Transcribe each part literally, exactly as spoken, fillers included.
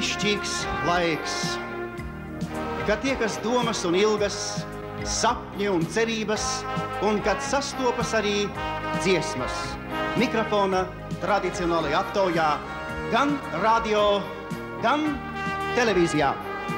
brīnišķīgs laiks, kad tiekas domas un ilgas, sapņi un cerības, un kad sastopas arī dziesmas. Mikrofona tradicionālajā aptaujā gan radio, gan televīzijā.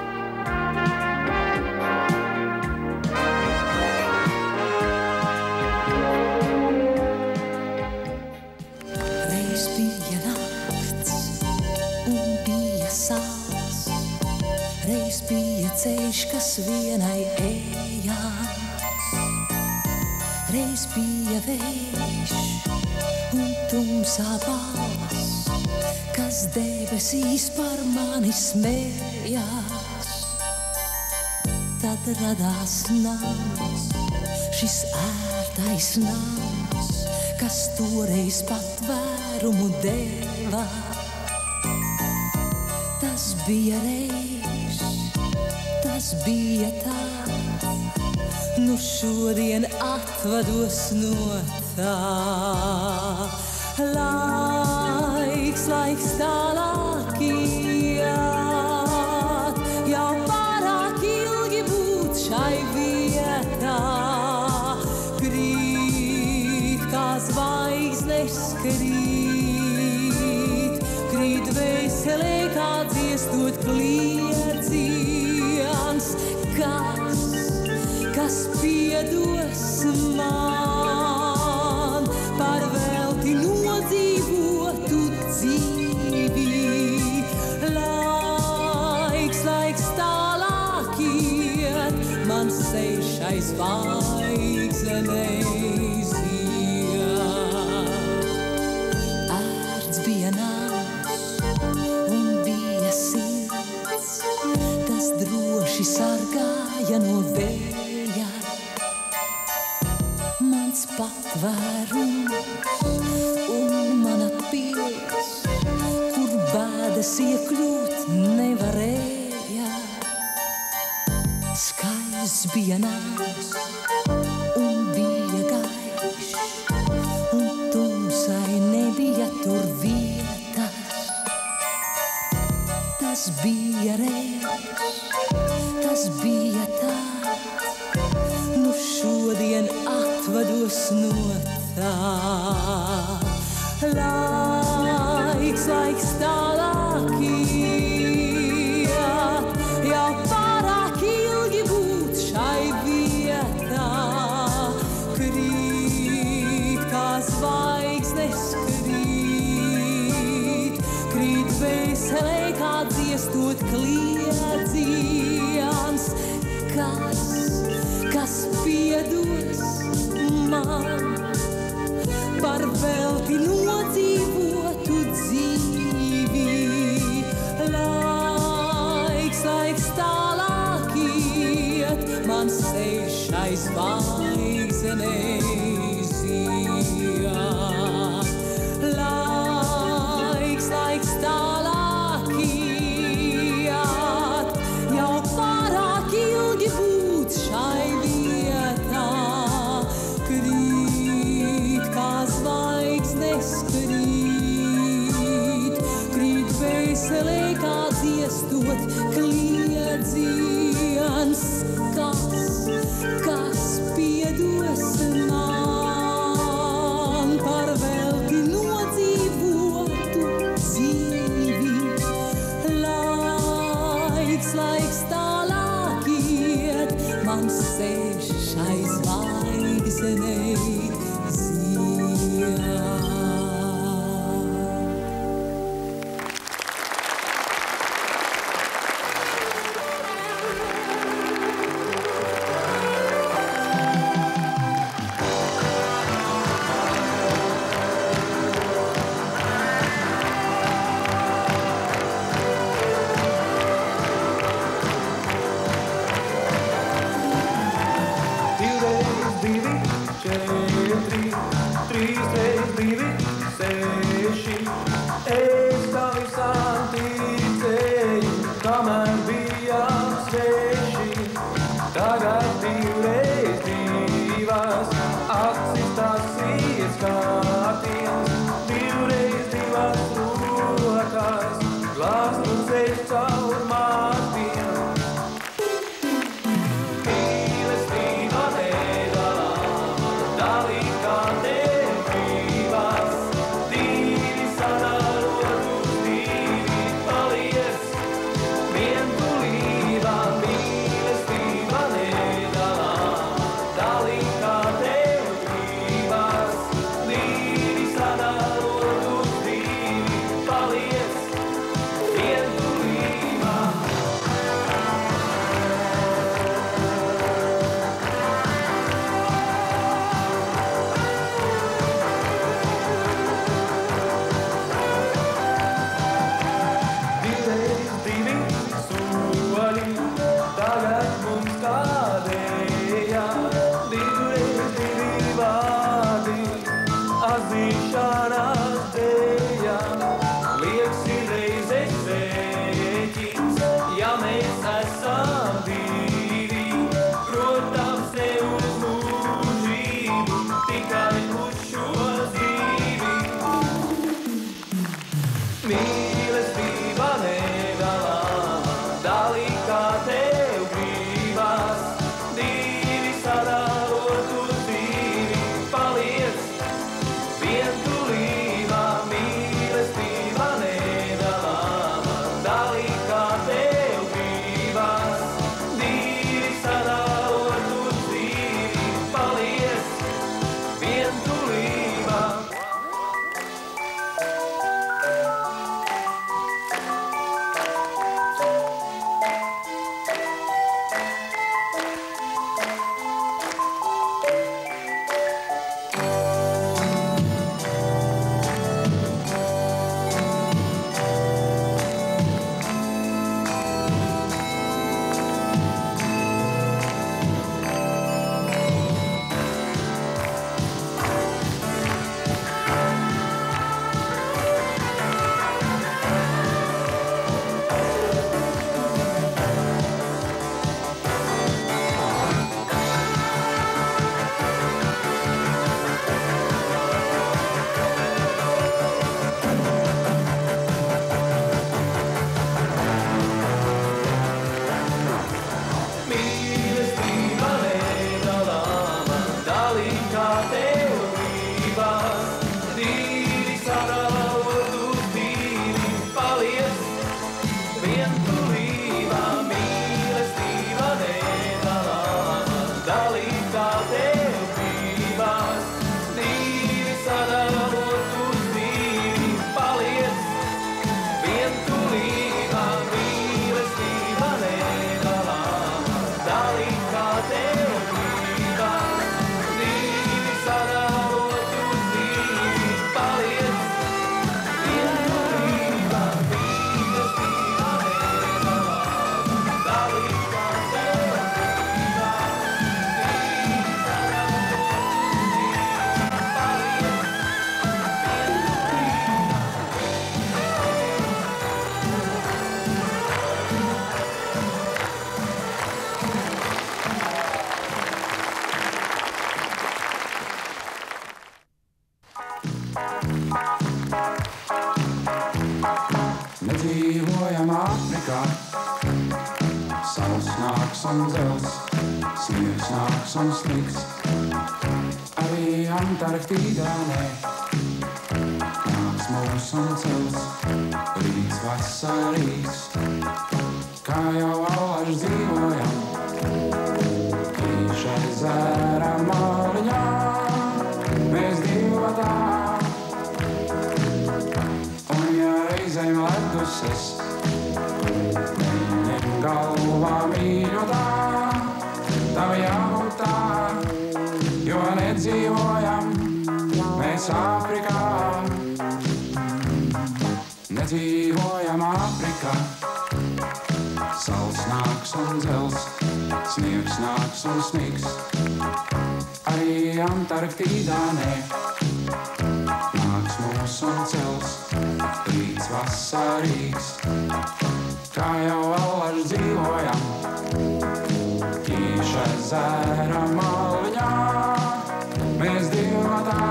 Reiz bija nakts un bija sāls, reiz bija ceļš, kas vienai ejās, reiz bija vējš un tumsā balss, kas debesīs par mani smējās. Tad radās nams, šis ērtais nams, kas toreiz patvērumu deva. Tas bija reiz, tas bija tā, nu šodien atvados no tā. Laiks, laiks tālāk iet, jau pārāk ilgi būt šai vietā. Krīt, kā zvaigznes krīt, krīt dvēselē, kā dziestot kliedziens. Kas, kas piedos man par velti nodzīvotu dzīvi. Laiks, laiks tālāk iet, man sejš aiz zvaigznēs iet. Ērts bija nams un bija sirds, tas droši sargāja no vēja. Mans patvērums un mana pils, kur bēdas iekļūt nevarēja. Skaists bija nams un bija gaišs, un tumsai nebija tur vietas. Tas bija reiz, tas bija tā, nu šodien atvados no tā. Laiks, laiks tālāk iet, jau pārāk ilgi būt šai vietā. Krīt, kā zvaigznes krīt, krīt dvēselē, kā dziestot kliedziens. Kas, kas piedos man par velti nodzīvotu dzīvi. Laiks, laiks tālāk iet, man sejš aiz zvaigznēs iet. Laiks, laiks tālāk iet, jau pārāk ilgi būt šai vietā. Krīt, kā zvaigznes krīt, krīt dvēselē, kā dziestot kliedziens. Kas, kas piedos man par velti nodzīvotu dzīvi. Laiks, laiks tālāk iet, man sejš aiz zvaigznēs iet. Divreiz divas rokas, glāztu ceļš caur un dzels, sniegs nāks un sniks. Arī Antarktīdā ne. Nāks mūs un cels, rīts vasarīgs. Kā jau allaž dzīvojam, Īša ezera maliņā, mēs divatā. Un ja reizēm leduses, neņem galvā mīļotā, tam jābūt tā, jo nedzīvojam mēs Āfrikā. Nedzīvojam Āfrikā. Saules nāks un dzels, sniegs nāks un sniks. Arī Antarktīdā ne. Nāks mūs un cels, rīts vasarīgs. Kā jau allaž dzīvojam, Īša ezera maliņā, mēs divatā.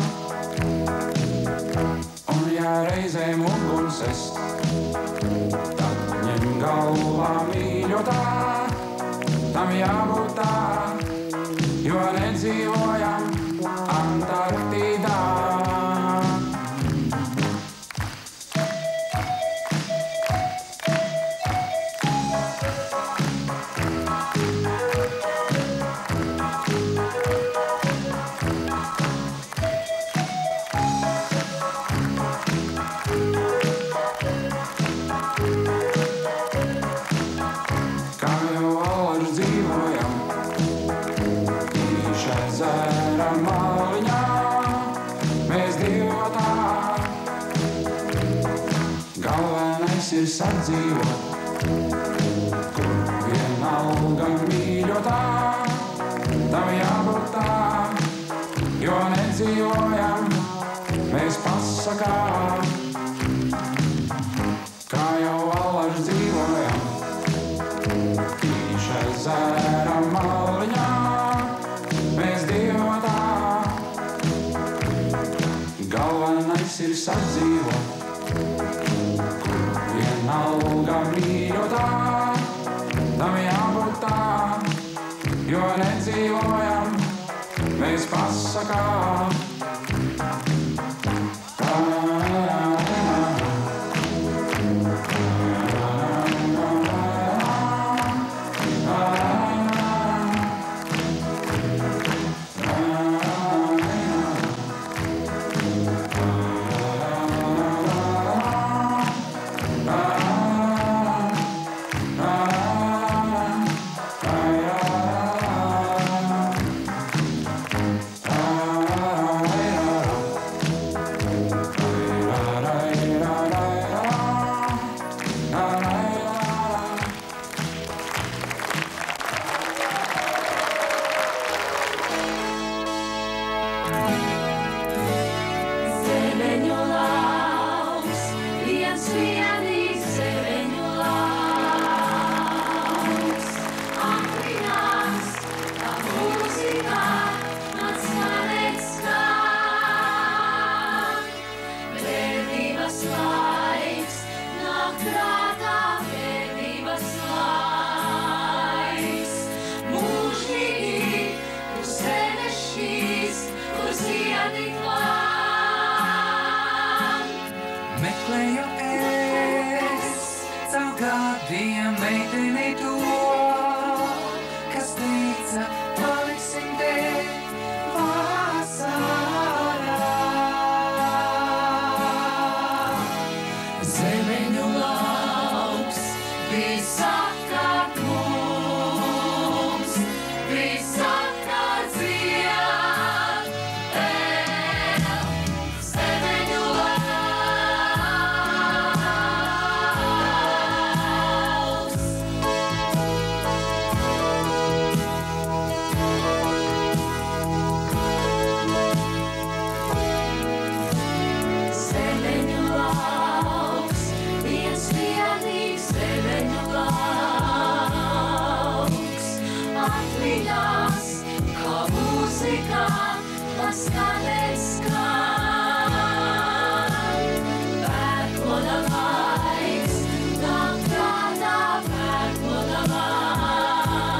Un ja reizēm uguns est, tad ņem galvā mīļotā, tam jābūt tā, jo nedzīvojam Antarktīdā. Ir sadzīvot, kur vienalga mīļotā, tam jābūt tā, jo nedzīvojam mēs pasakā. Kā jau allaž dzīvojam, Īša ezera maliņā, mēs divatā. Galvenais ir sadzīvot, vienalga mīļotā, tam jābūt tā, jo nedzīvojam mēs pasakā. Meklēju es caur gadiem meiteni to, kas teica, paliksim te vasarā. Zemeņu lauks visapkārt mums, visapkārt dzied. Zemeņu lauks. Zemeņu lauks, viens vienīgs zemeņu lauks. Atmiņās, kā mūzikā, paskanēs skan. Pērkona laiks, nāk prātā pērkona laiks.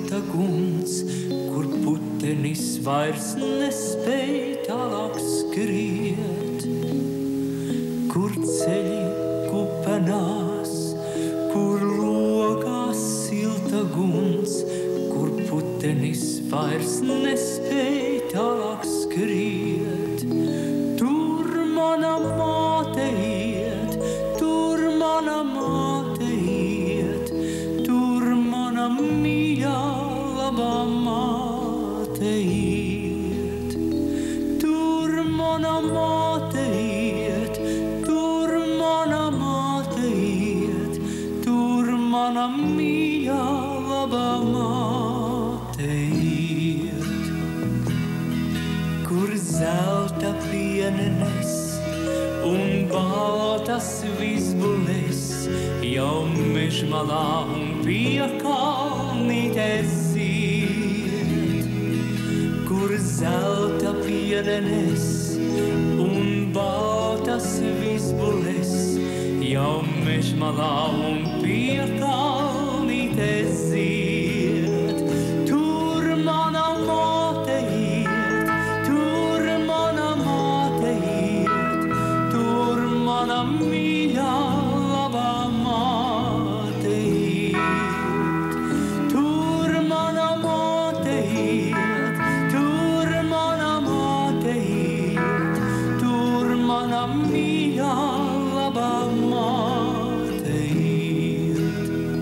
silta guns, kur putenis vairs nespēj tālāk skriet, kur ceļi kupenās, kur rokās silta guns, kur putenis vairs nespēj tālāk skriet. Tur mana māte iet, tur mana māte iet, tur mana mīļā labā māte iet. Tur mana māte iet, tur mana māte iet, tur mana mīļā labā māte iet. Kur zelta pienenes un baltas vizbules jau mežmalā un piekalnītes zied. Kur zelta pienenes un baltas vizbules jau mežmalā un piekalnītes zied. Tur mana māte iet, tur mana māte iet, tur mana mīļā labā māte iet. Tur mana māte iet, tur mana māte iet, tur mana mīļā labā māte iet.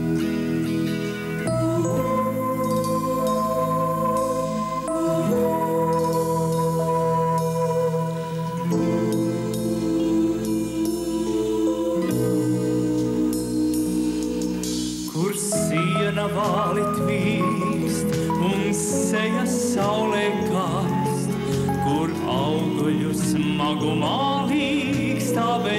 Kur siena vāli tvīkst un seja saulē karst, kur auguļu smagumā līkst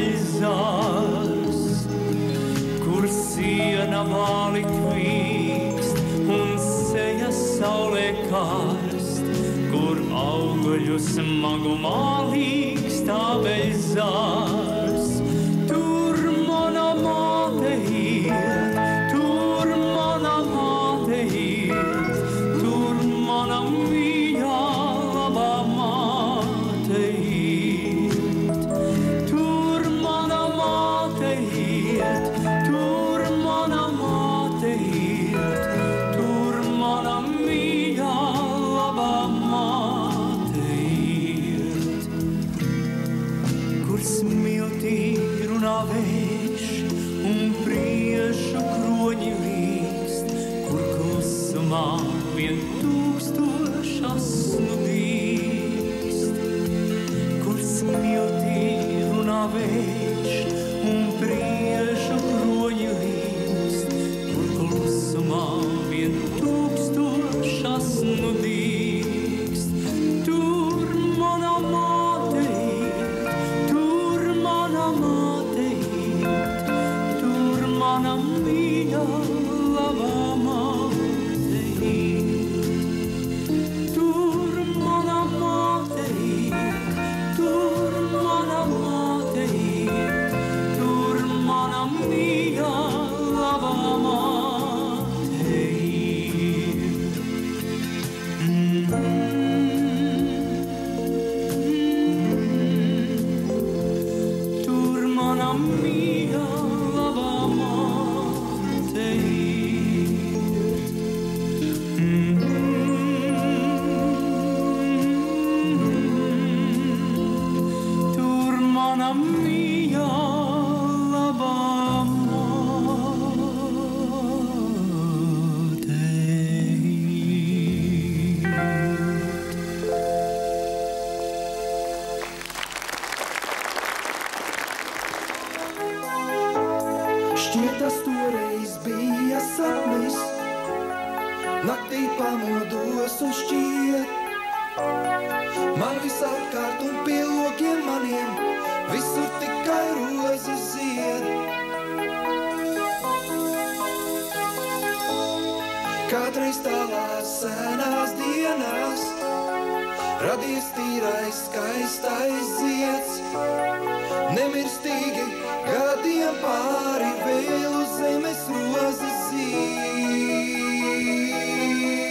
abeļzars. Kur siena vāli tvīkst un seja saulē karst, kur auguļu smagumā līkst abeļzars. Tur mana māte iet, tur mana māte iet, tur mana mīļā labā māte iet. Tur mana māte iet, tur mana māte iet, tur mana mīļā labā māte iet. Kur smiltī runā vējš un priešu kroņi līkst, kur klusumā vien tūkstoši asnu dīkst. Kur smiltī runā vējš un priešu kroņi līkst, kur klusumā vien tūkstoši asnu dīkst. Tur mana māte iet, tur mana māte iet, tur mana mīļā labā māte iet. Tur mana māte iet, tur mana māte iet, tur mana mīļā labā māte iet. Mm-hmm. Tur mana mīļā labā māte iet. Mm-hmm. Tur mana mīļā labā māte iet. Šķiet, tas toreiz bija sapnis, naktī pamodos un šķiet. Man visapkārt un pie lokiem maniem, visur tikai rozes zied. Kādreiz tālās senās dienās radies tīrais skaistais zieds. Nemirstīgi gadiem pāri vēl uz zemes rozes zied.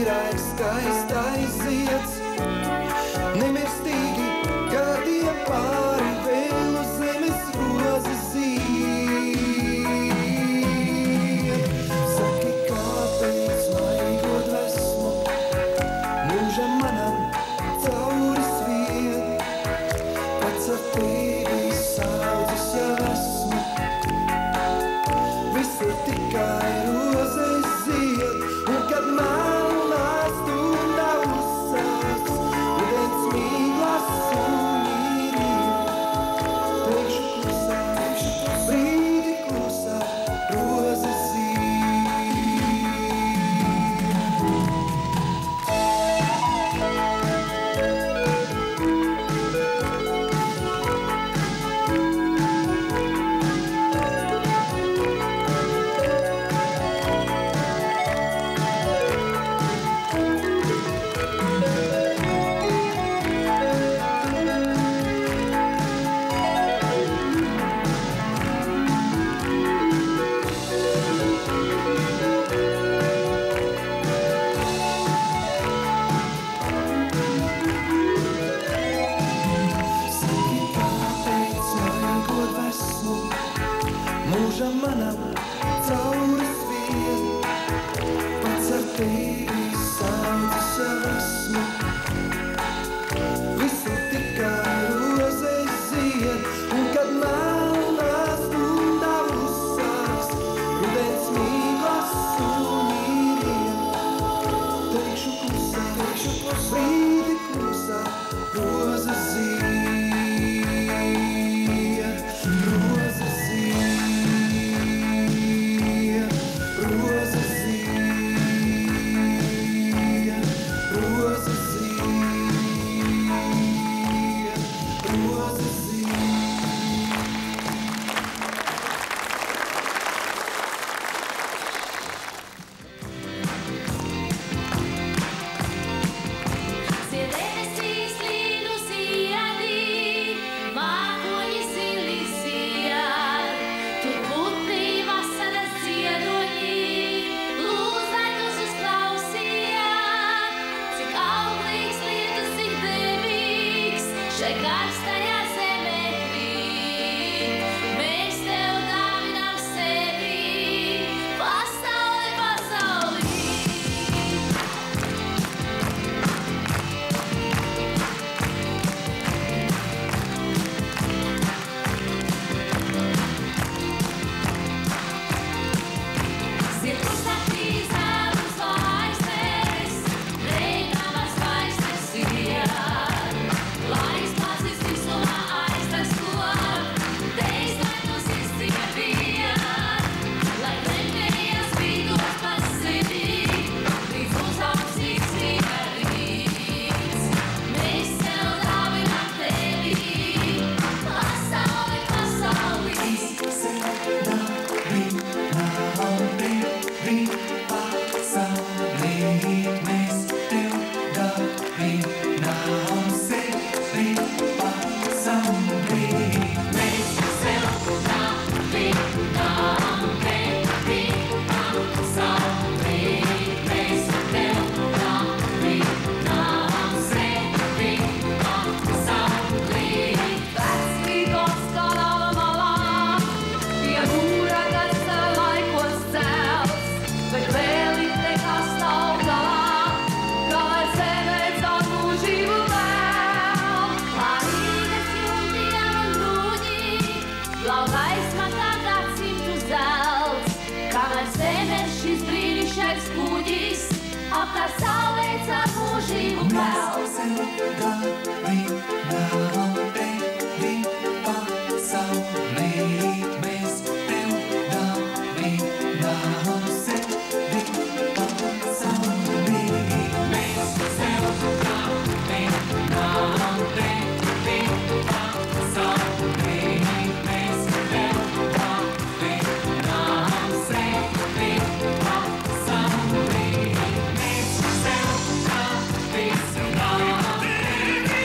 tīrais, skaistais zieds. Nemirstīgi gadiem pāri vēl uz zemes rozes zied. Saki, kāpēc laikot esmu, mūžam manam cauri svied. Pats ar tevi saudzis jau esmu, visur tikai rozes zied. Un kad melnās stundā uzsāks, rudens mīglas un mīrīt, teikšu klusā, brīdi klusā, rozes mūžam manam cauri svien. Pats ar tevi saudzis jau esmu, visur tikai rozes zied. Un kad melnā stundā uzsāks, rudens mīglas un mīrīt, teikšu klusā, teikšu klusā, brīdi klusā, rozes zied, rozes zied. Somebody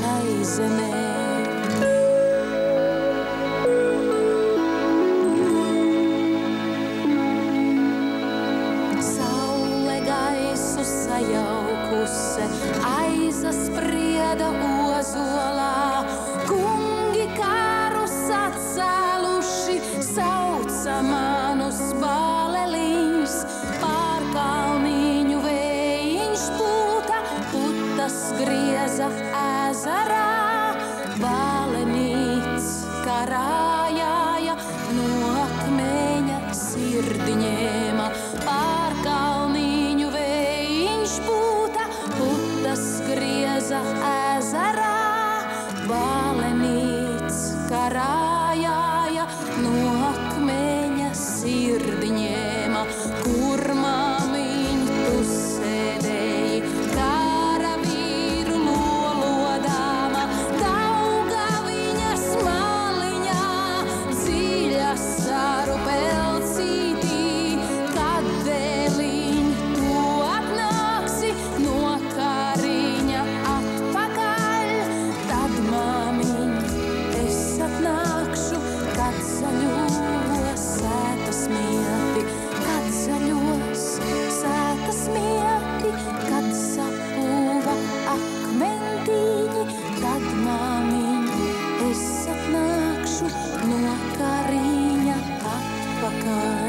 šai zemē. Saule gaisu sajaukuse, aizasprieda ozolā, kungi kārus atcēluši, sauca manus baleliņus, pār kalniņu vējiņš pūta, putas grieza ezerā, balenīts karājāja, no akmeņa sirdi ņēma, pār kalniņu vējiņš pūta, putas grieza ezerā, balenīts karājāja, no akmeņa sirdi ņēma, kur māmiņ tu sēdēji, karavīru lolodāma, Daugaviņas maliņā, dziļa saru pelcītī, kad dēliņ tu atnāksi no Kariņa atpakaļ, tad māmiņ es atnākšu, kad zaļos sētas mieti, kad zaļos sētas mieti, kad sapūva akmentīņi, tad māmiņ es atnākšu no Kariņa atpakaļ.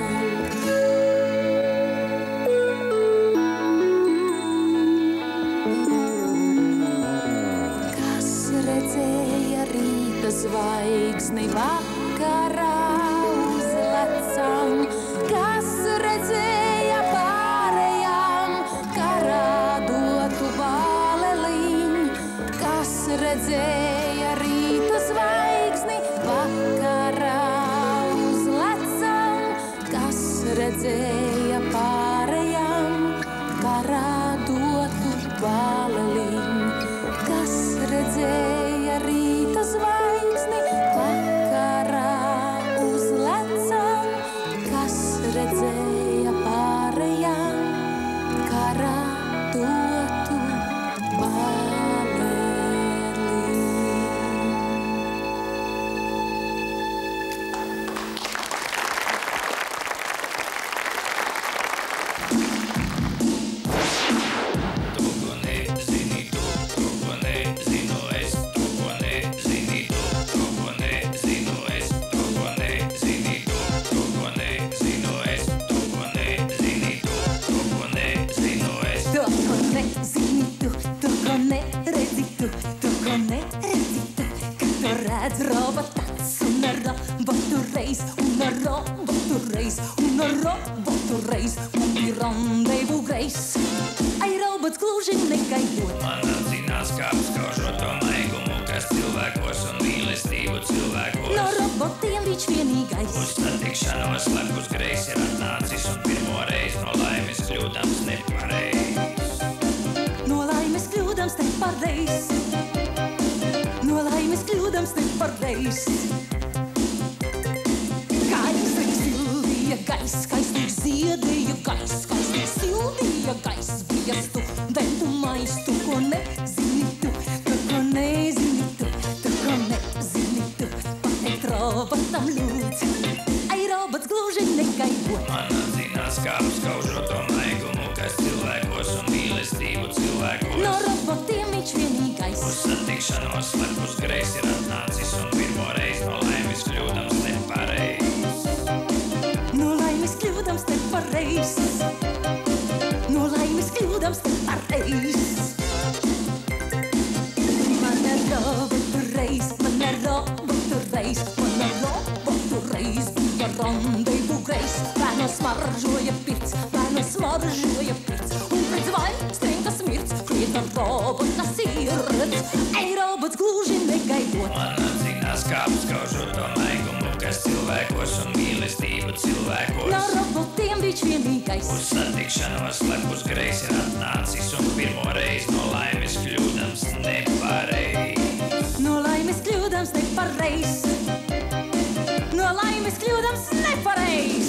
Kas redzēja rīta zvaigzni vakarā uzlecam, kas redzēja pārējām karā dotu baleliņu, kas redzēja rīta zvaigzni vakarā uzlecam, kas redzēja pārējām karā dotu baleliņu, kas redzēja rīta zvaigzni vakarā uzlecam, kas redzēja pārējām karā dotu baleliņu. Tu, ko nezini tu, tu, ko nezinu es, tu, ko nezini tu, tu, ko nezinu es, tu, ko nezini tu, tu, ko nezinu es, tu, ko nezini tu, tu, ko nezinu es. To, ko nezini tu, to, ko neredzi tu, to, ko neredzi tu, kad tu redz robotats un ar robotu reiz, un ar robotu reiz, un ar robotu reiz, man ir randevu reiz. Ai, robots gluži negaidot. Man apzinās kā apskaužot to maigumu, kas cilvēkos un mīlestību cilvēkos. No robotiem viņš vienīgais. Uz satikšanos lepus greis ir atnācis un pirmo reizi no laimes kļūdams nepareiz. No laimes kļūdams nepareiz. No laimes kļūdams nepareiz. Kaistīgs sildīja gaiss, kaistīgs ziedēja gaiss, kaistīgs sildīja gaiss, bija studentu maistu, ko nezini tu, tu, ko nezini tu, tu, ko nezini tu, pateikt robotam lūdz. Ai, robots gluži negaidot. Man apzinās kā apskaužot to maigumu, kas cilvēkos un mīlestību cilvēkos. No robotiem viņš vienīgais. Uz satikšanos lepus greis ir atnācis un pirmo reizi no laimes kļūdams nepareiz. No laimes kļūdams nepareiz. No laimes kļūdams nepareiz. Man ir robotu reiz, man ir robotu reiz, man ir robotu reiz, bija randevu greis. Bērnu smaržoja pirts, bērnu smaržoja pirts, un pēc zvaigznēm kas mirts, klieta robota sirds. Ei, robots gluži negaidot. Man apzinās kā apskaužot to maigumu, kas cilvēkos un mīlestību cilvēkos. No robotiem viņš vienīgais. Uz satikšanos lepus greis ir atnācis un pirmo reizi no laimes kļūdams nepareiz. No laimes kļūdams nepareiz. No laimes kļūdams nepareiz.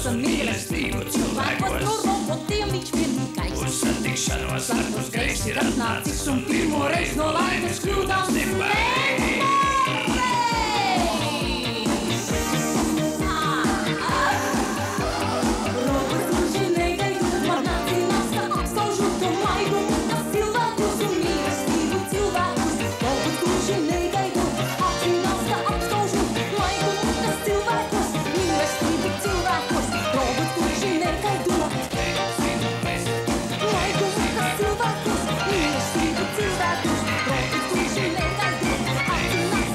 un mīlestību cilvēkos, no robotiem viņš vienīgais. Uz satikšanos starpus greiz ir atnācis un pirmo reiz no laimes kļūdām nevarēs. Robots kurš ir negaidu, man atzīmās, ka apskaužu to maigumu, tas cilvēkus un mīlestību cilvēkus. Robots kurš ir negaidu, apzīmās, ka apskaužu maigumu, tas cilvēkus, mīlestību cilvēkus. Robots kurš ir negaidu, maigumu, tas cilvēkus, mīlestību cilvēkus. Robots kurš ir negaidu, apzīmās,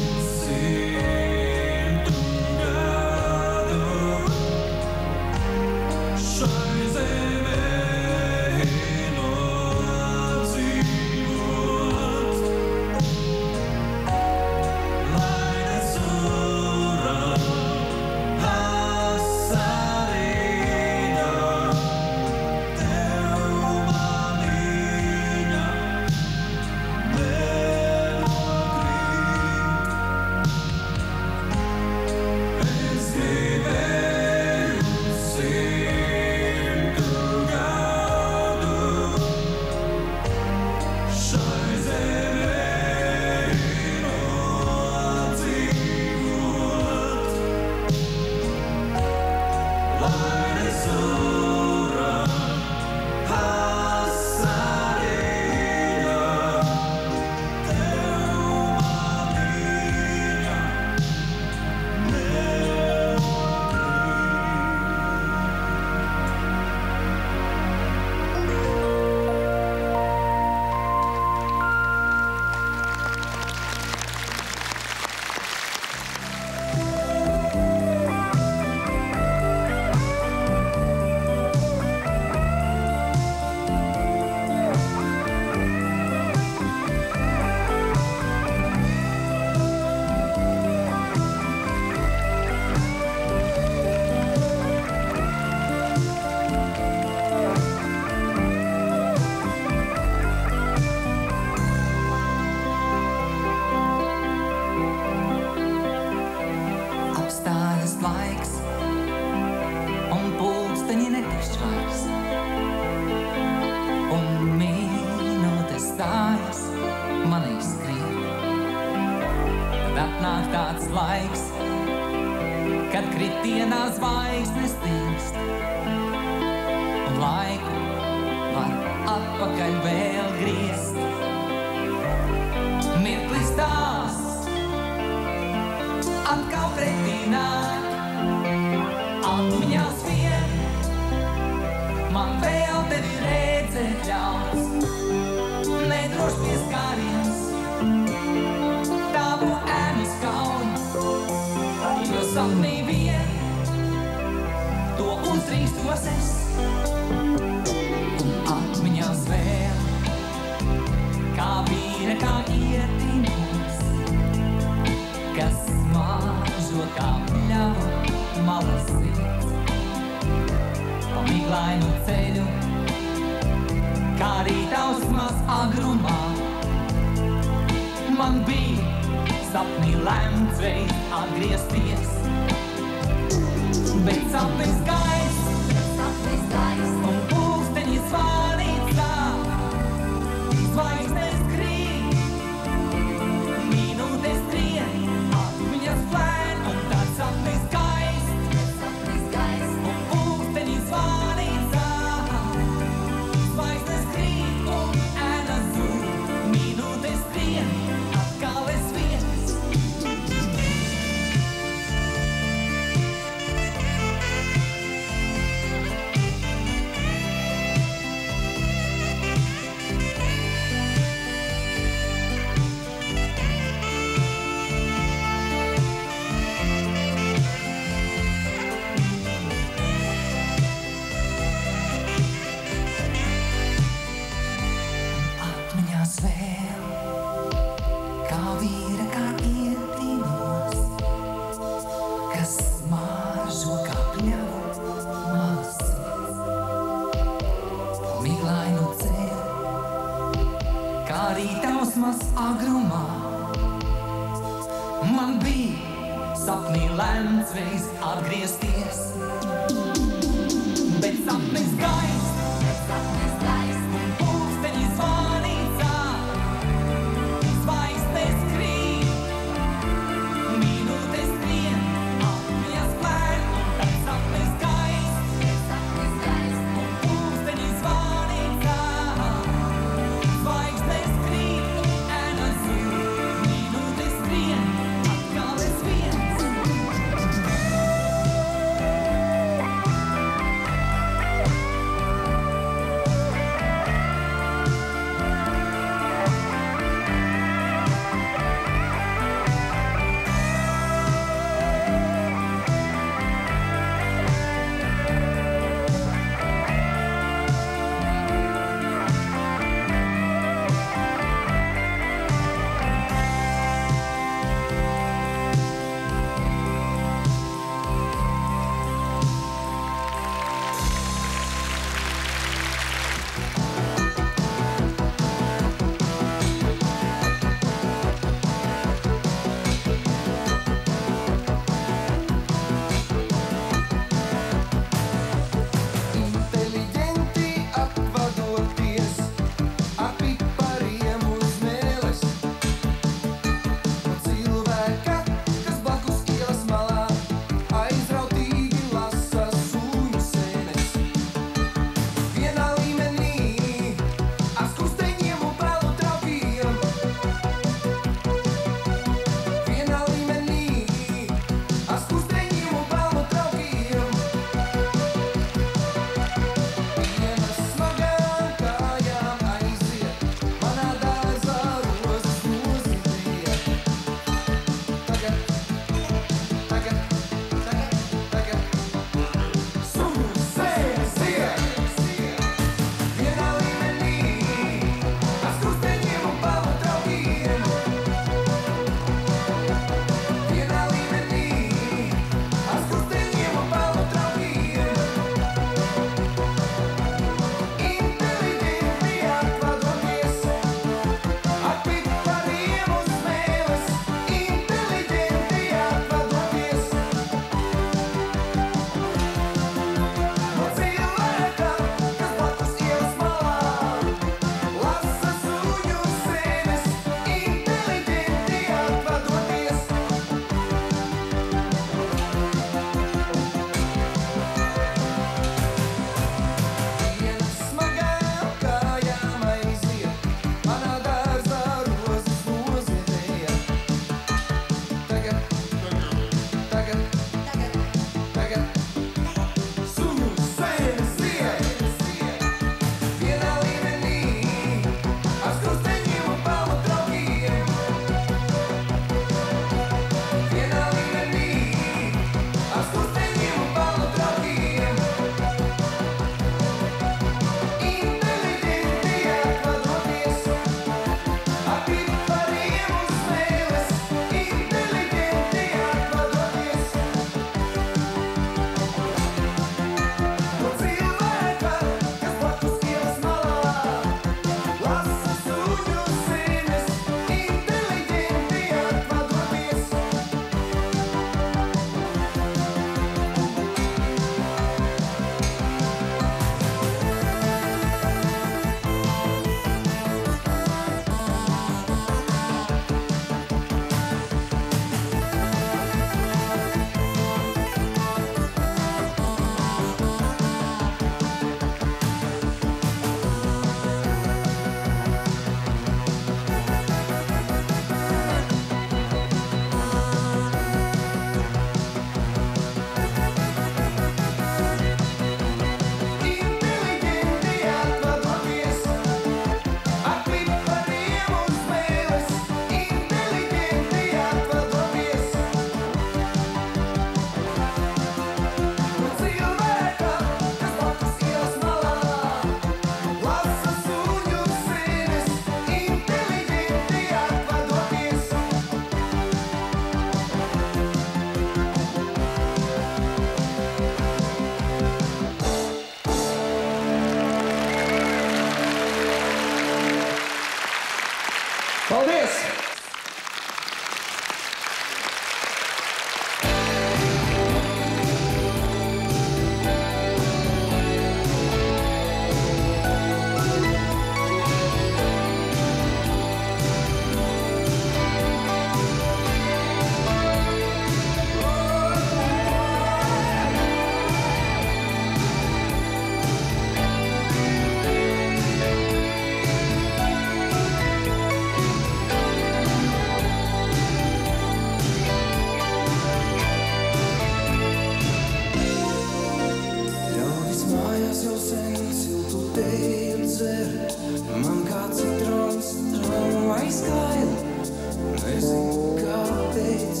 teju dzer, man kā citrons tramvai skaidr. Nezinu kāpēc,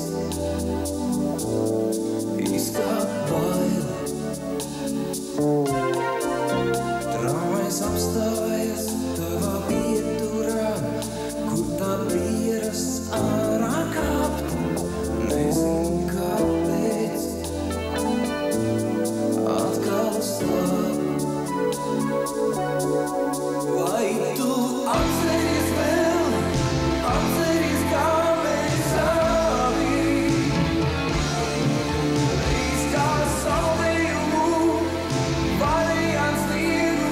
izkāp baili. Tramvajs apstājas tavā pieturā, kur tā pierasts ārā kāpt. Nezinu kāpēc, atkal slāp. Vai tu atceries vēl, atceries kā mēs abi, līdz kā saldējumu varējām sniegu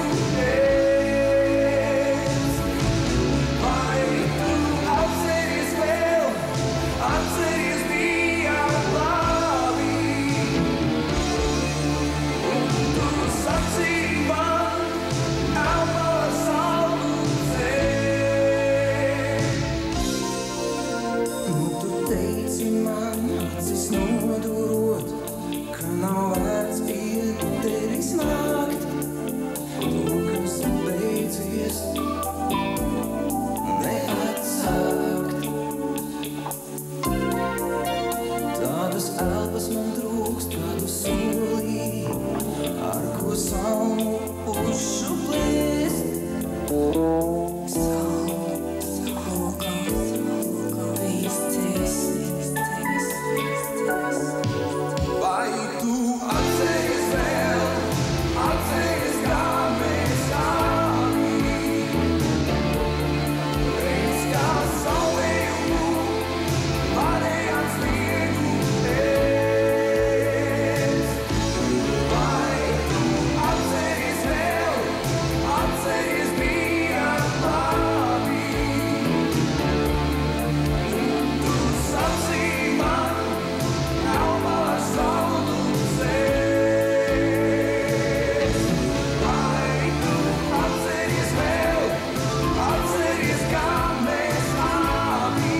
ēst. Vai tu atceries vēl, atceries bijām labi, un tu sacīji man, elpo saldu dzēr. Nu tu teici man, acis nodurot, ka nav vērts pie tevis nākt. To, kas beidzies, neatsākt. Tādas elpas man trūkst, kādu solī, ar ko salmu pušu plēst. Salmu, salga, salga, izties, izties, izties. Vai tu atceries vēl, atceries kā mēs abi, līdz kā saldējumu varējām sniegu ēst. Vai tu atceries vēl, atceries bijām labi, un tu sacīji man, elpo saldu dzēst. Vai tu atceries vēl, atceries kā mēs abi,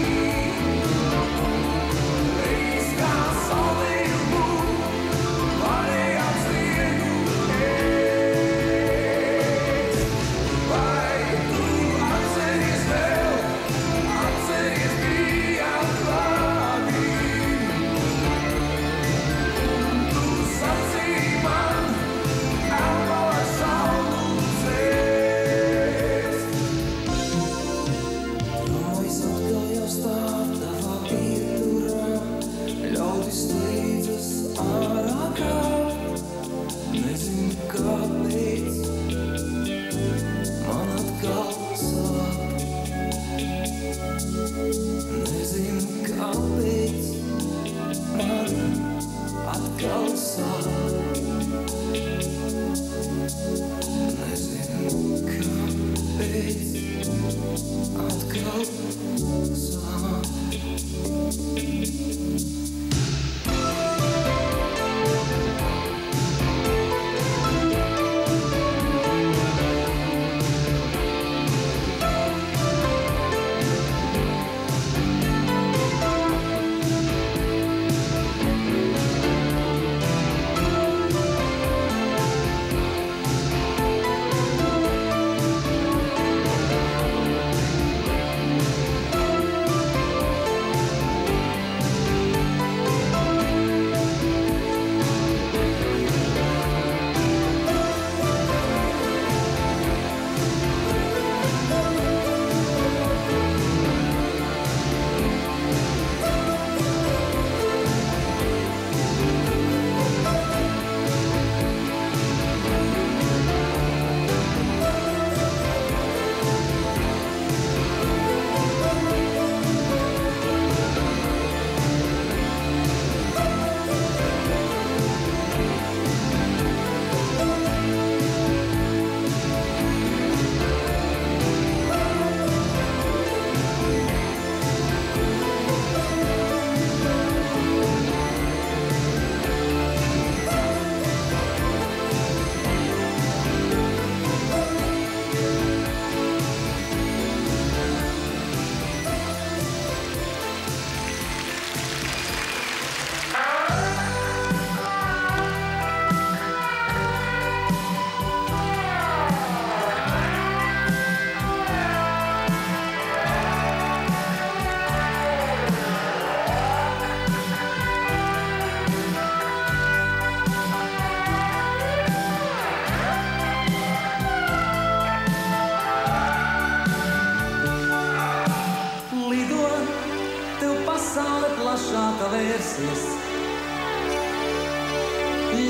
līdz kā saldējumu varējām sniegu ēst. Vai tu atceries vēl, atceries bijām labi, un tu sacīji man, elpo saldu dzēst. Tramvajs atkal jau stāv tavā pieturā, ļaudis steidzas ārā kāpt. Nezinu kāpēc, man atkal sāp. Nezinu kāpēc, man atkal sāp. Nezinu kāpēc, atkal sāp.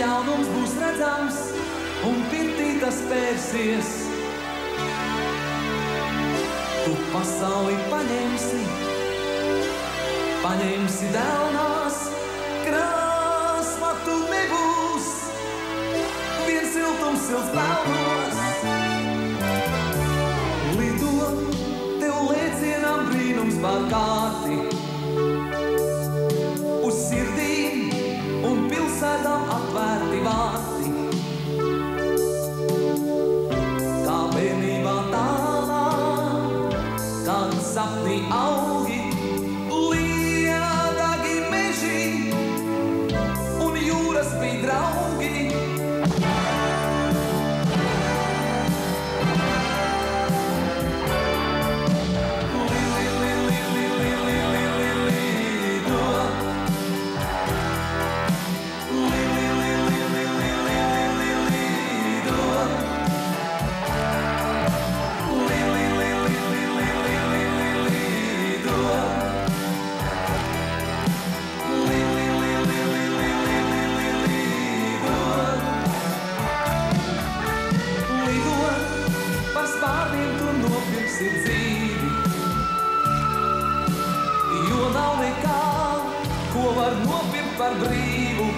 jaunums būs redzams un pirtī tas pērsies. Tu pasauli paņemsi, paņemsi dēlnās, krāsma tu nebūs, viens siltums silts pelnos. Lido, tev lēcienām brīnums pār kārti, uz sirdīm un pilsētām atvērti vārti. Kā bērnībā tālā, kad sapnī augi, liedagi meži un jūras bija draugi. Jo nav nekā, ko var nopirkt par brīvu.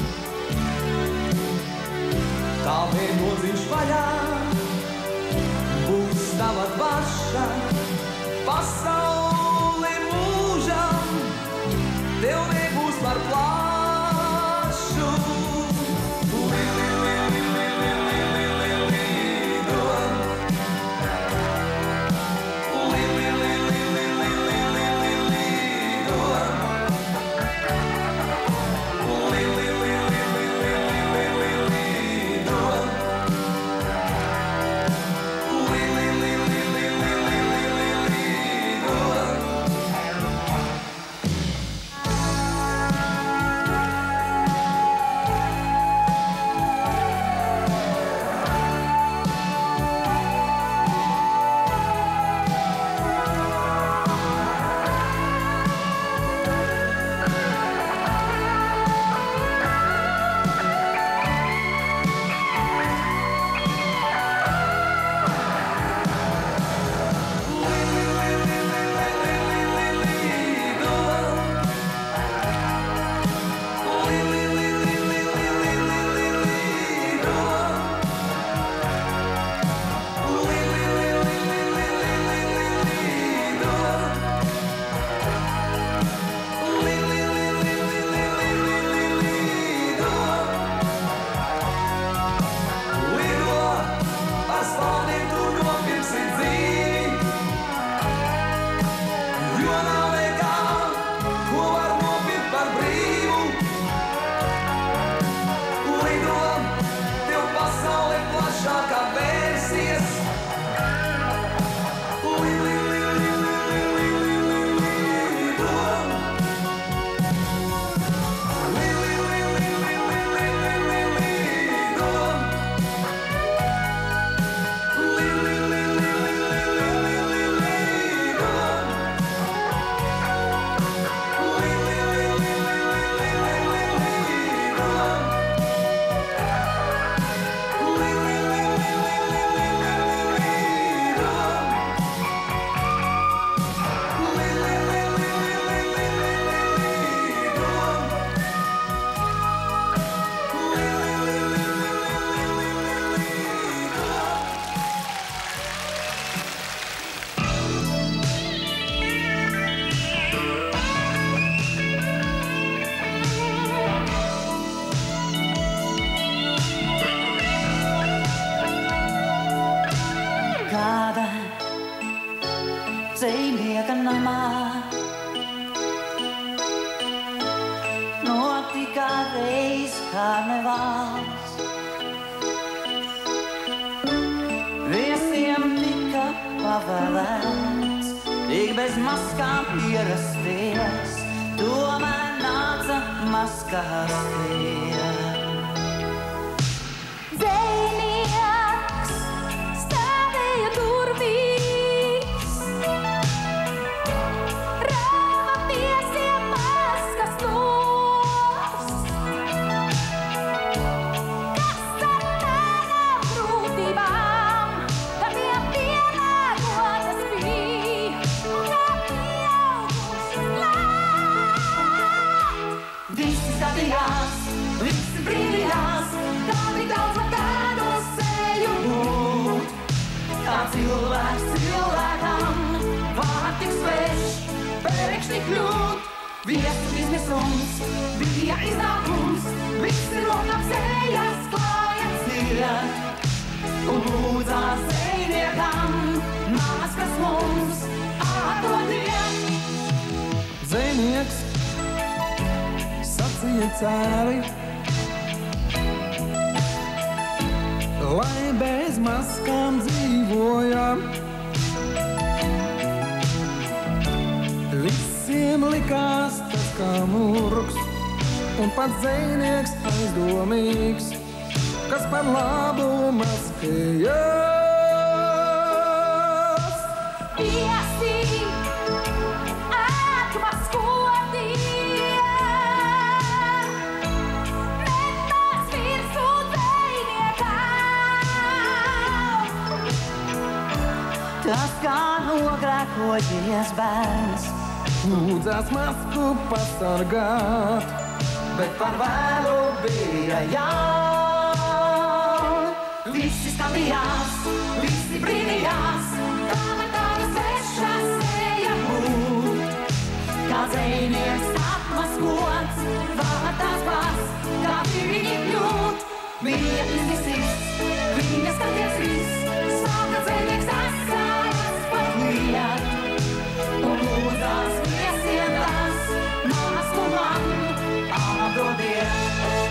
Kā vienodziņš vaļā būs tava paša, pasaule mūžam tev nebūs par plašu. Dzejnieka namā notika reiz karnevāls. Viesiem tika pavēlēts tik bez maskām ierasties, tomēr nāca maskās tie. Dzejnieks stāvēja durvīs, rāva viesiem maskas nost. visi kļūt. Viesu izmisums bija iznākums, visi rokam sejas klājas dziļat. Un lūdzās zvejniekam, māmas, kas mums atdodien. Zvejnieks sacīja cēli, lai bez maskām dzīvojam. Visiem likās tas kā murgs, un pats zvejnieks aizdomīgs, kas par labu maskējās. Viesi atmaskotie, metās virsū zvejniekam. Tas kā nogrēkojies bērns, Lūdzās masku pasargāt, bet par vēlu bija jau. Visi skatījās, visi brīnījās, kā var tāda sveša seja būt. Kā zvejnieks atmaskots, var tās pats, kā viņi kļūt. Bija izmisis, viņa skaties viss, sāka zvejnieks aizsājas pat liet. Un lūdzās viesiem tas, masku man atdodiet.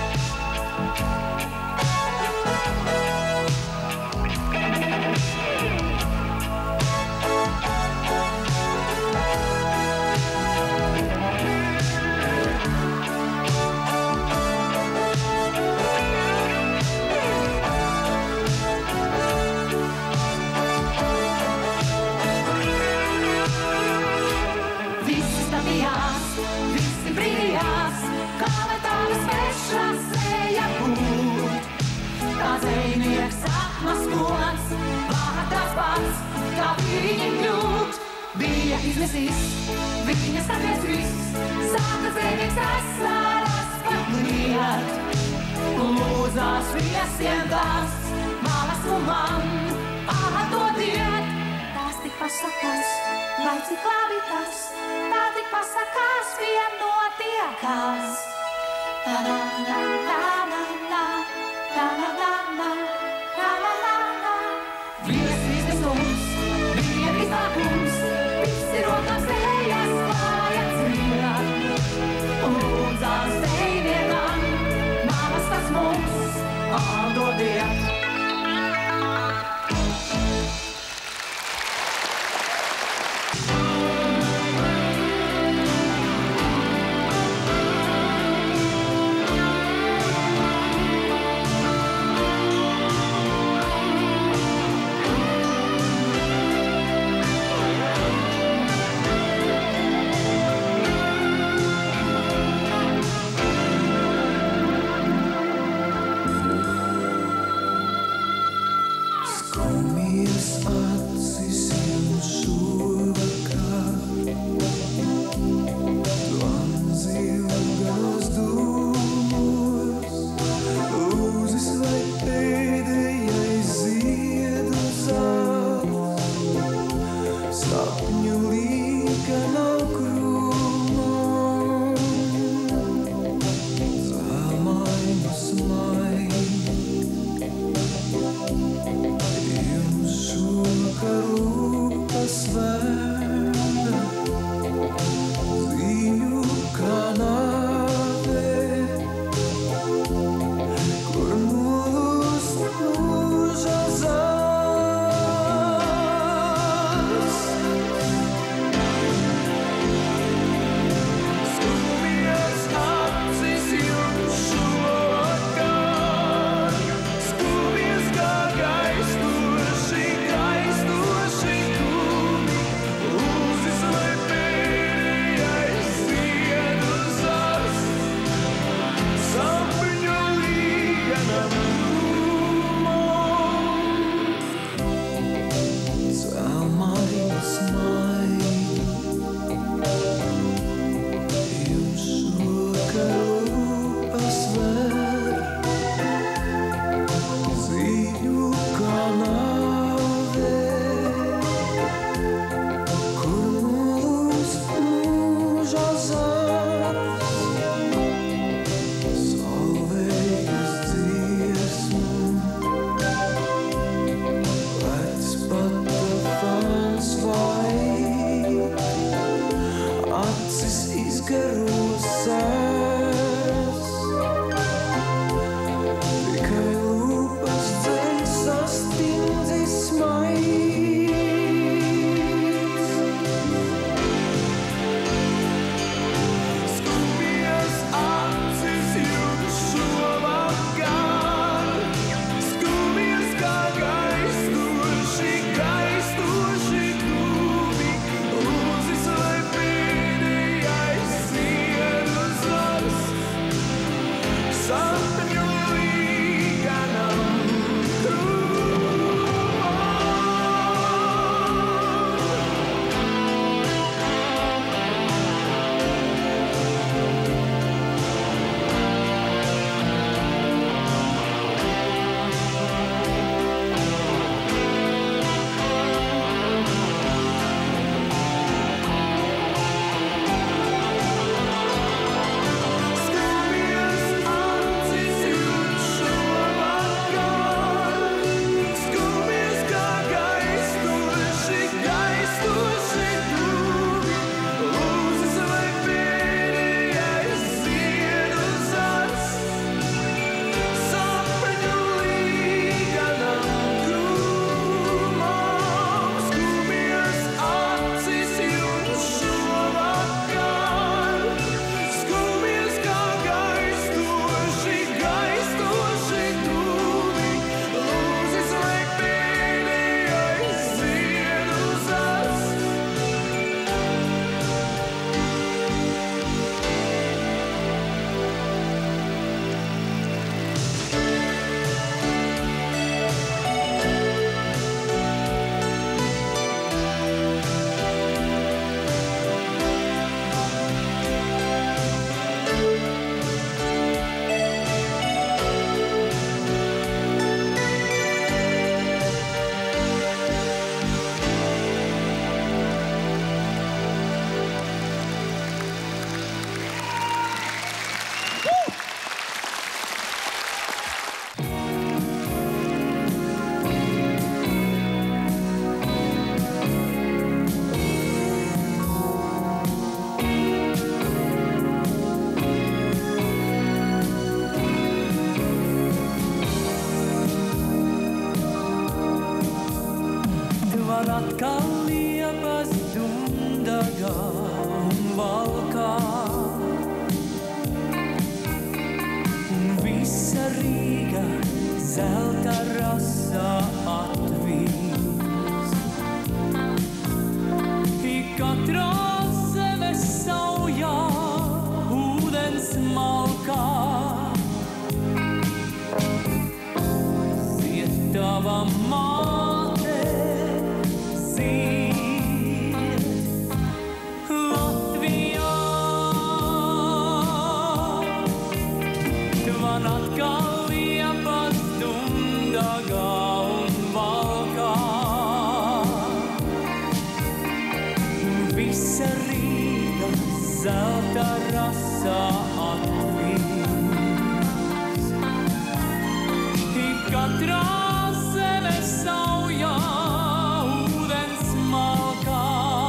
Visi skatījās, visi brīnījās, kā var tāda sveša seja būt. Kā zvejnieks atmaskots, var tās pats, kā viņi kļūt. Bija izmisis, viņa skaties viss, sāka zvejnieks aizsāras pat liet. Un lūdzās viesiem tas, malas un man atdodiet. Tās tik pasakās, lai cik labi tas, tā tik pasakās vien notiekās. La la la la la la, la la la la, la la la la. Viesi izmisums, bija iznākums, visi rokās sejas klāja dziļat. Un lūdzās zvejniekam, māmas, kas mums atdodiet. man atkal liepas dundagā un valkā. Un visa Rīga zelta rasā atvīs. I katrā zemes saujā ūdens malkā. Zied tava māte, zied Latvijā. Tvan atkal liepas dundagā un valkā. Visa Rīga zelta rasā atvīs. I katrā zemes saujā ūdens malkā.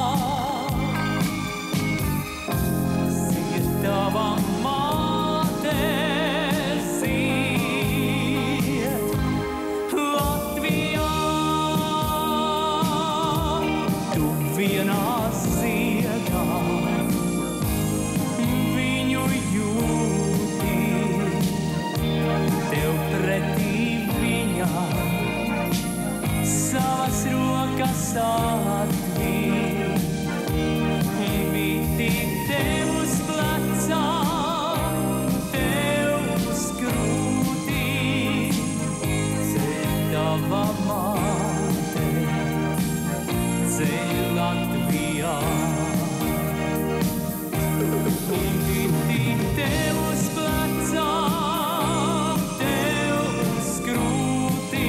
Zied tava māte, zied Latvijā. Tu vienā ziedā viņu jūti, tev pretī viņa savas rokas atvīr. Un vīti tev uz plecā, tev uz krūtī, ceļ tava māte, ceļ Latvijā. Un vīti tev uz plecā, tev uz krūtī,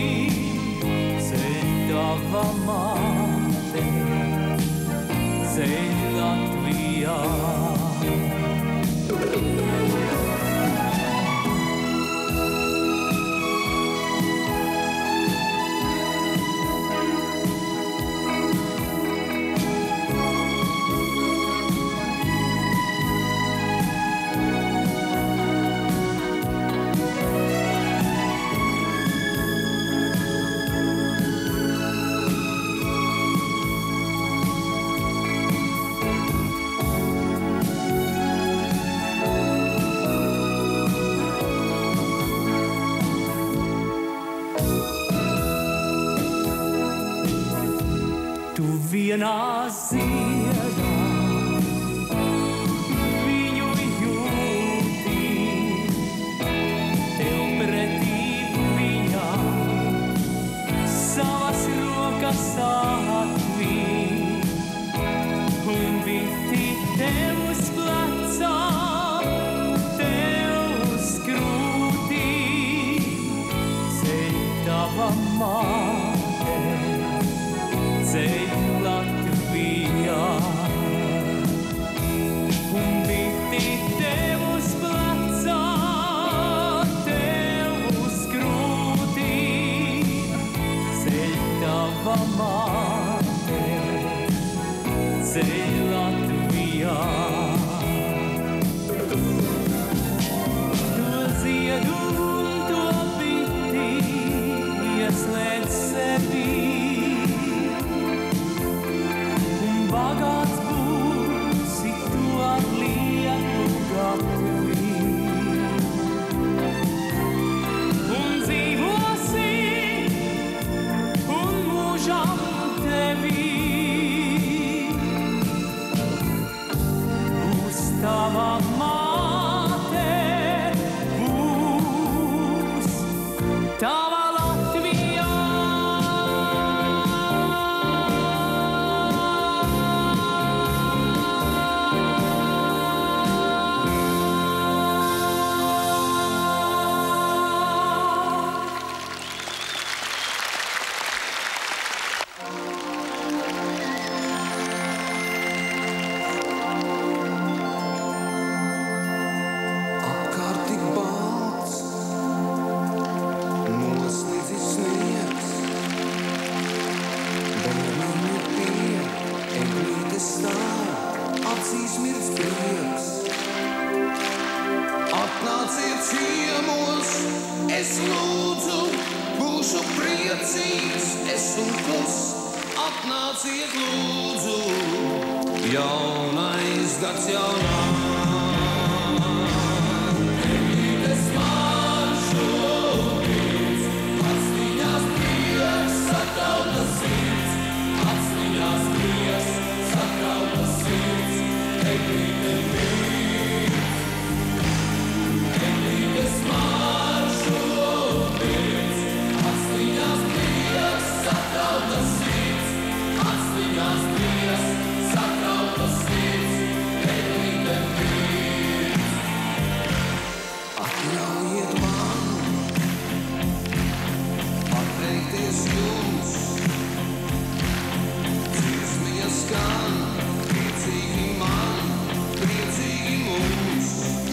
ceļ tava māte, ceļ Latvijā. Tu vienā ziedā viņu jūti, tev pretī viņa savas rokas atvīr. Un vīti tev uz plecā, tev uz krūtī, ceļ tava māte, ceļ Latvijā. Un vīti tev uz plecā, tev uz krūtī, ceļ tava māte, ceļ Latvijā. To ziedu un to vīti ieslēdz sevī. Bagāts būsi tu ar lielu gatavī. Un dzīvosi un mūžam tevī. Būs tava māte, būs tava Latvijā. Es lūdzu, būšu priecīgs, es un klus, atnāciet lūdzu, jaunais gads jau nāk. Eglītes man šobrīd, atsniņās prieks, sakrautas sirds, atsniņās prieks, sakrautas sirds, eglīte mīl. Eglītes man šobrīd, atsniņās prieks, sakrautas sirds, atsniņās prieks, sakrautas sirds, eglīte mīl. Atļaujiet man pateikties jums, dziesmiņa skan, priecīgi man, priecīgi mums.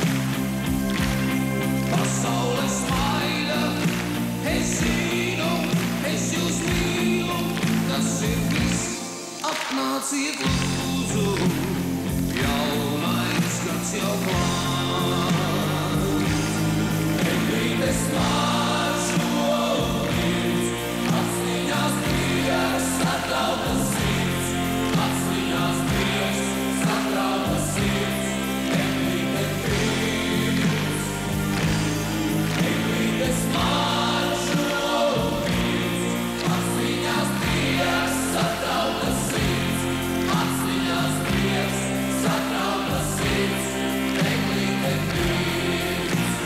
Pasaule smaida, es zinu, es jūs mīlu, tas ir viss, atnāciet lūdzu, jaunais gads jau klāt. Eglītes man šobrīd, atsniņās prieks, sakrautas sirds, atsniņās prieks, sakrautas sirds, eglīte mīl. Eglītes man šobrīd, atsniņās prieks, sakrautas sirds, atsniņās prieks, sakrautas sirds, eglīte mīl.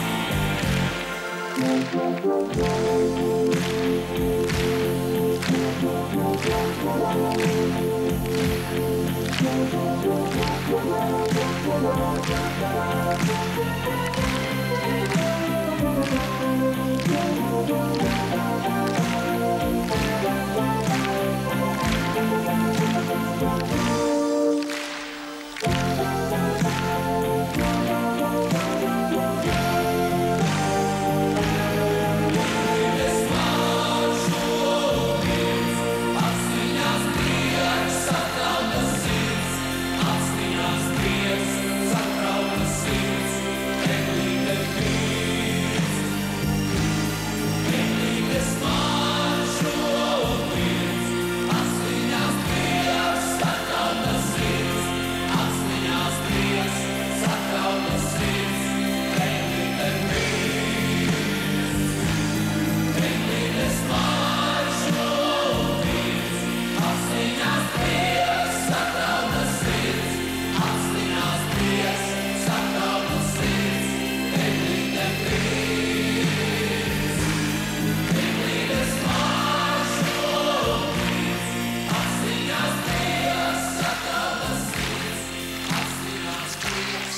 Eglītes man šobrīd, atsniņās prieks, sakrautas sirds, atsniņās prieks, sakrautas sirds, eglīte mīl. Eglītes man šobrīd, atsniņās prieks, sakrautas sirds, atsniņās prieks, sakrautas sirds, eglīte mīl. Eglītes man šobrīd, atsniņās prieks, sakrautas sirds, atsniņās prieks, sakrautas sirds, eglīte mīl. Eglītes man šobrīd, atsniņās prieks, sakrautas sirds, atsniņās prieks,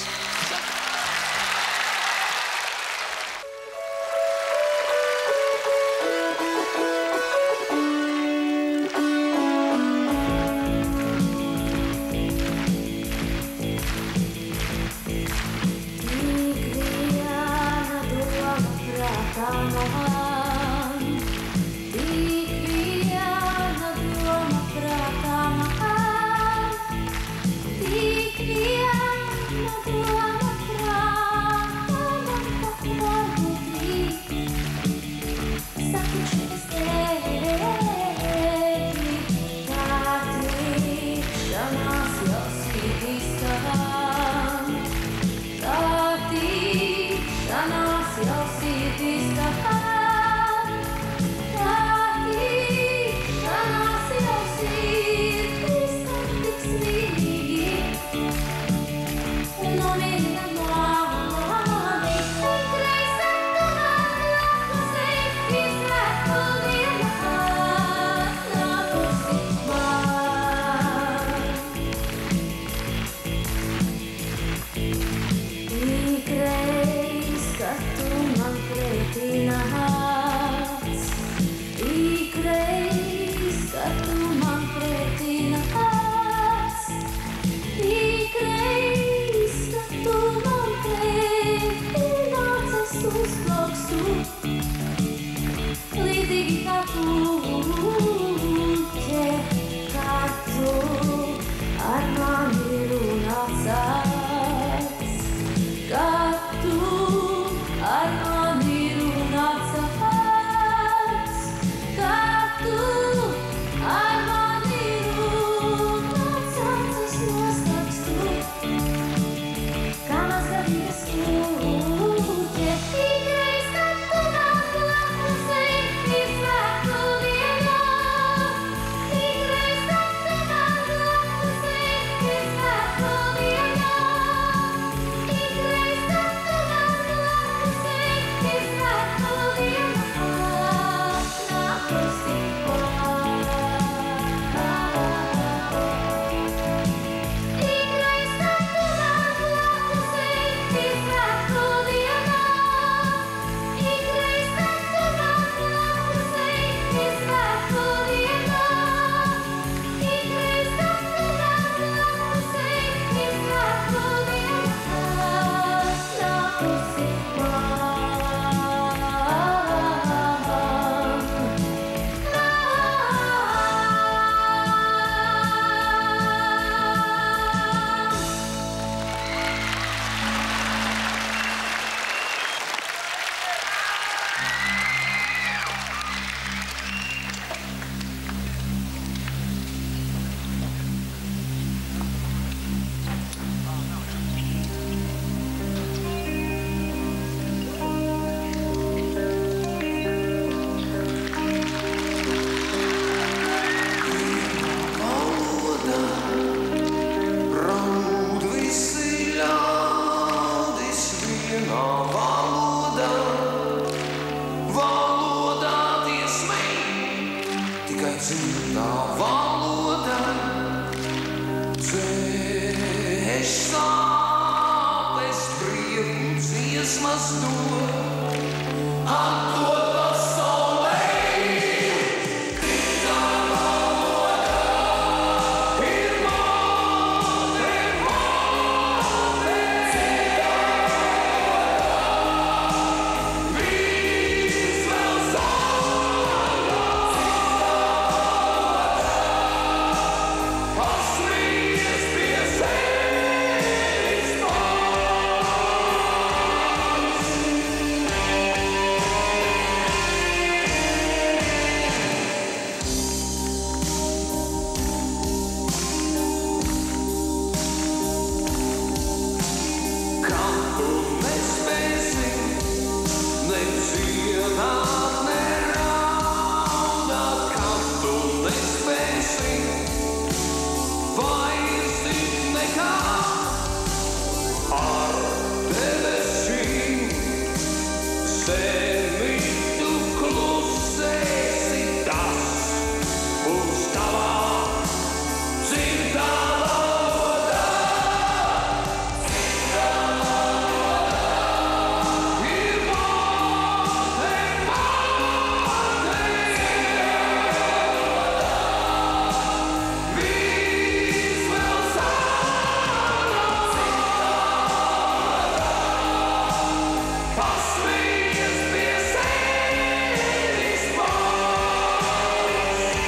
Ar mani vienā valodā. Dzēš sāpes, prieku, dziesmas dod, atdod pasaulē. Citā valodā ir māte, māte. Citā valodā viss vēl sāla. Pasmējies pie sevis pats. Kam tu nespēsi nedziedāt, neraudāt, kam tu nespēsi paizīt nekā ar debesīm. Zemi tu klusēsi, tas būs tavā dzimtā valodā. Citā valodā ir māte, māte. Viss vēl sāla. Pasmējies pie sevis pats.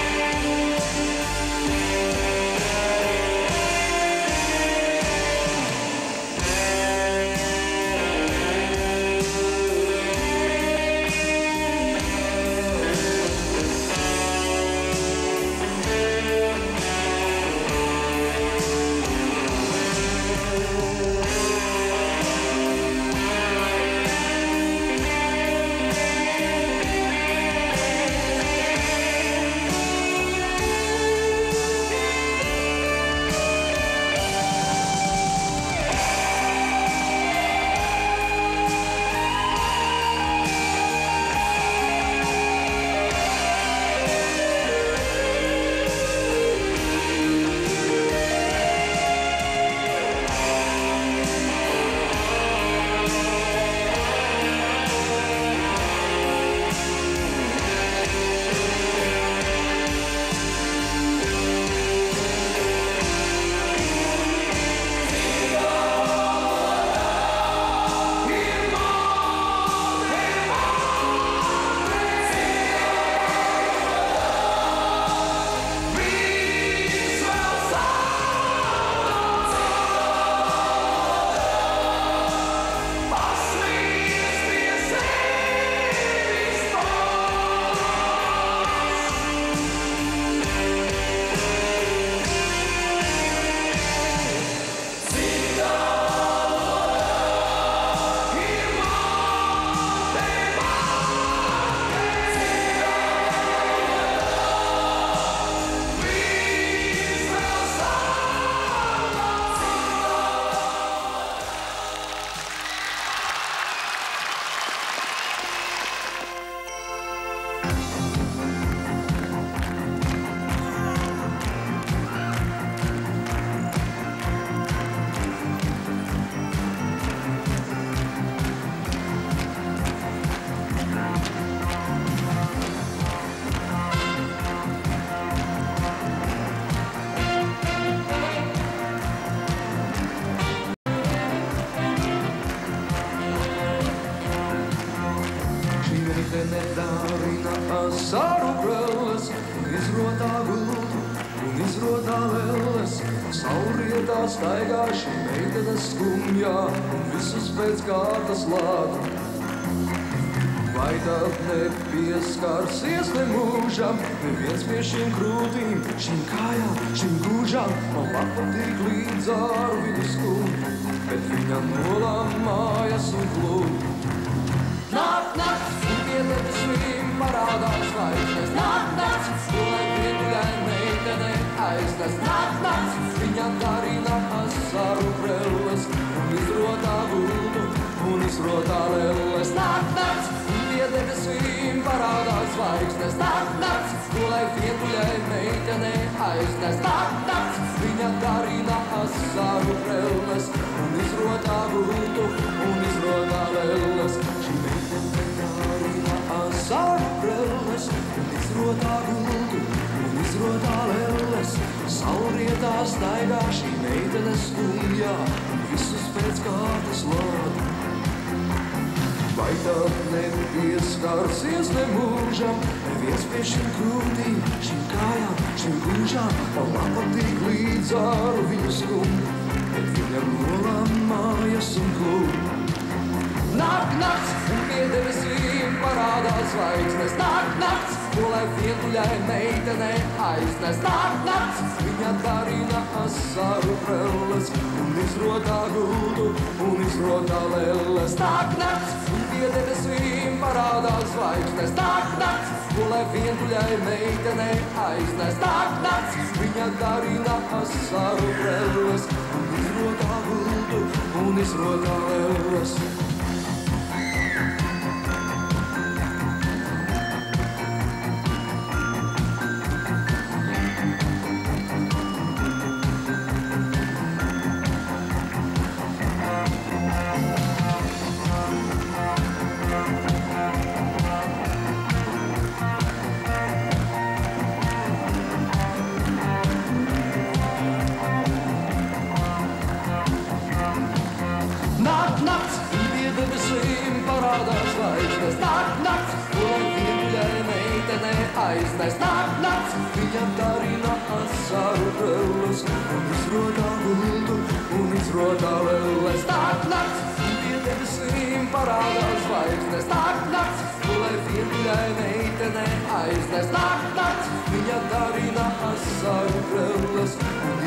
Viss vēl sāla. Pasmējies pie sevis pats. Citā valodā ir māte, māte. Citā valodā viss vēl sāla. Šī meita nedārina asaru krelles, izrotā gultu un izrotā lelles. Saulrietā staigā šī meitene skumjā un visus pēc kārtas lāda. Vai tad nepieskarsies ne mūžam, neviens pie šīm krūtīm, šīm kājām, šīm gūžām, man papatīk līdz ar viņu skumju, bet viņa nolamājas un klūp. Nāk nakts, un pie debesīm parādās zvaigznes. Nāk nakts, skolai vienīgai meitenei aiznes. Nāk nakts, viņa darina asaru krelles un izrotā gultu un izrotā lelles. Nāk nakts, un pie debesīm parādās parādās zvaigznes. Nāk nakts, ko lai vientuļai meitenei aiznes. Nāk nakts, viņa darina asaru prelles un izrotā gultu un izrotā lelles. Šī meitene darina asaru prelles un izrotā gultu un izrotā lelles. Saulrietā staigā šī meitene skumjā un visus pēc kārtas lāda. Vai tā nepieskarsies ne mūžam, neviens pie šim krūtīm, šim kājām, šim gūžām, un man patīk līdz ar viņu skumju, bet viņa rolām mājas un klūp. Nāk nakts, un pie debesīm parādās zvaigznes. Nāk nakts, ko lai vientuļai meitenei aiznes. Nāk nakts, viņa darina asaru prelles un izrotā gultu un izrotā lelles. Nāk nakts, un pie debesīm parādās zvaigznes. Nāk nakts, ko lai vientuļai meitenei aiznes. Nāk nakts, viņa darina asaru prelles un izrotā gultu un izrotā lelles. Aiznes nāk nakts, viņa darina asaru prelles un izrotā gultu un izrotā lelles. Nāk nakts, pie debesīm parādās zvaigznes. Nāk nakts, ko lai vientuļai meitenei aiznes. Nāk nakts, viņa darina asaru prelles un